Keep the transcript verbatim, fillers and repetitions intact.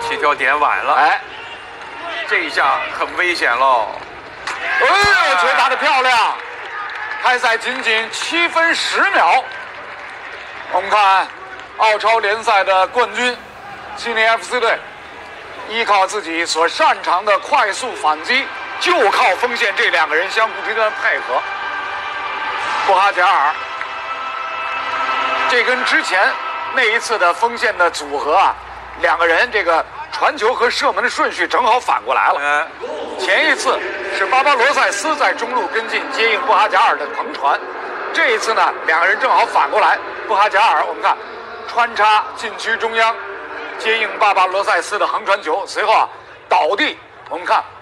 起跳点晚了， 哎， 这一下很危险喽。 哎呦，球打得漂亮！开赛仅仅七分十秒，我们看澳超联赛的冠军悉尼 F C 队，依靠自己所擅长的快速反击，就靠锋线这两个人相互之间的配合。布哈贾尔，这跟之前那一次的锋线的组合啊，两个人这个传球和射门的顺序正好反过来了。 嗯， 前一次是巴巴罗塞斯在中路跟进接应布哈贾尔的横传，这一次呢，两个人正好反过来。布哈贾尔，我们看穿插禁区中央，接应巴巴罗塞斯的横传球，随后啊倒地，我们看